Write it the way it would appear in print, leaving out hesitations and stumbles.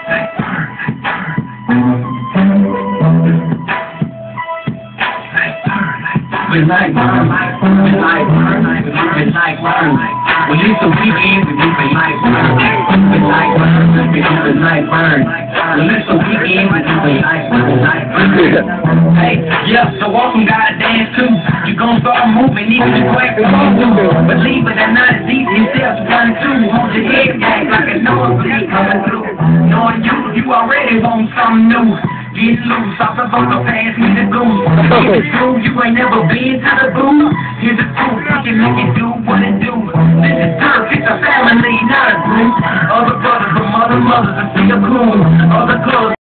We like burn, we like burn, we like burn. When it's the weekend, we do it like burn. We like burn, we do it like burn. When it's the weekend, we do it like burn, like burn. Hey, yeah, so awesome gotta dance too. You gon' start moving, even the quack won't do. Believe it or not, it's easy to tell one two. Hold your head back like a nosebleed coming through. Knowing you already want something new. Get loose, I'm supposed to pass me the goose. It's true, you ain't never been to the booth.